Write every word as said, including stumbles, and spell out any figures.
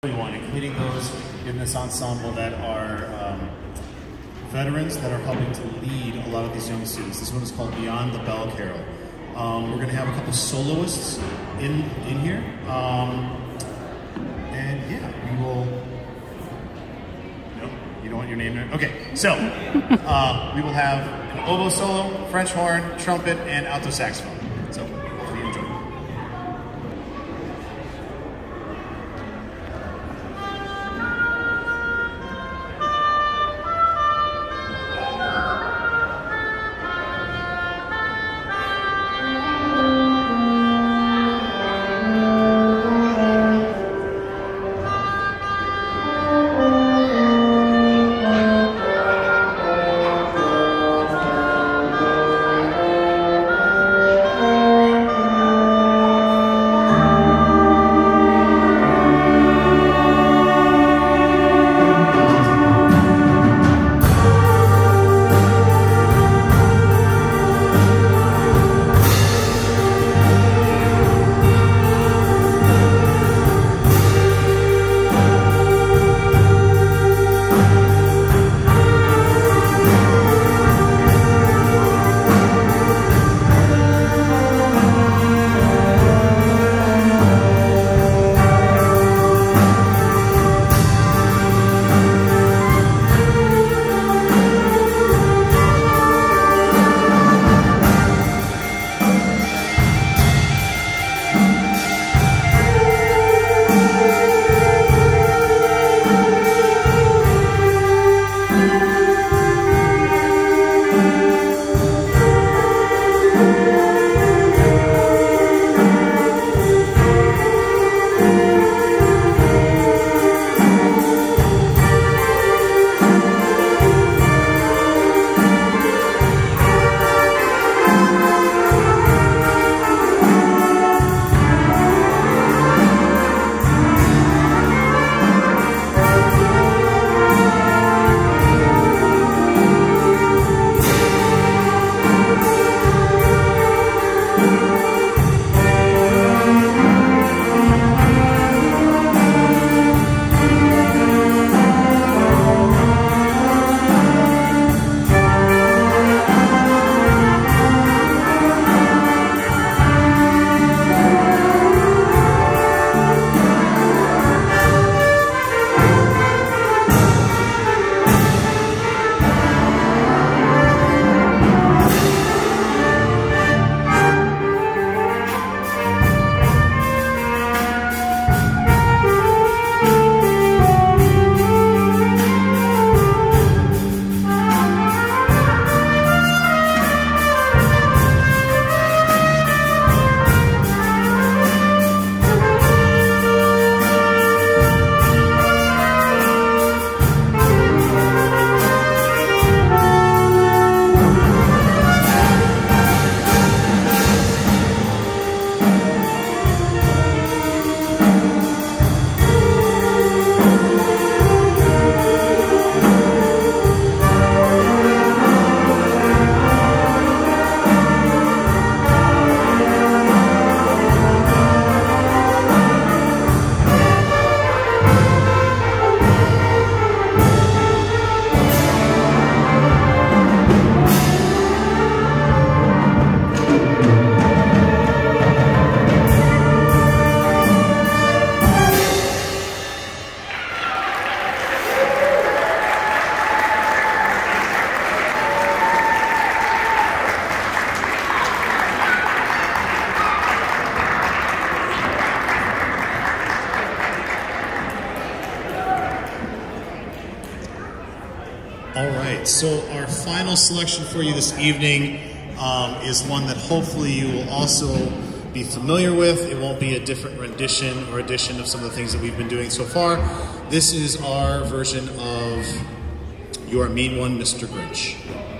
Everyone, including those in this ensemble that are um, veterans that are helping to lead a lot of these young students. This one is called Beyond the Bell Carol. Um, we're going to have a couple soloists in in here, um, and yeah, we will. No, you don't want your name there. Okay, so uh, we will have an oboe solo, French horn, trumpet, and alto saxophone. So hopefully you enjoy. All right, so our final selection for you this evening um, is one that hopefully you will also be familiar with. It won't be a different rendition or edition of some of the things that we've been doing so far. This is our version of You Are a Mean One, Mister Grinch.